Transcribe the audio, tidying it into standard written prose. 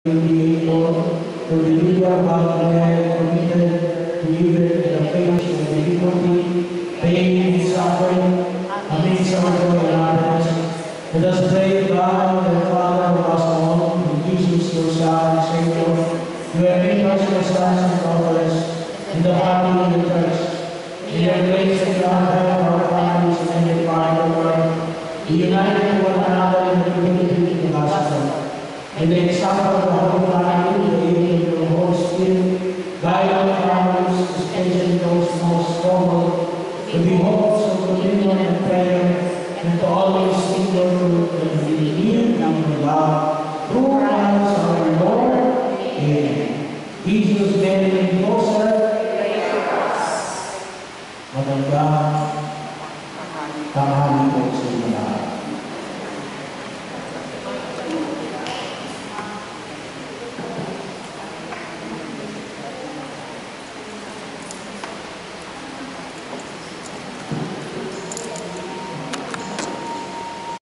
be able to deliver what we have committed to you in the face of difficulty, pain, suffering, amidst our joy and happiness. Let us pray, God, the Father of us all, in Jesus, your Son, and Savior, you have made us your sons and daughters in the body of the church. In your grace and your help,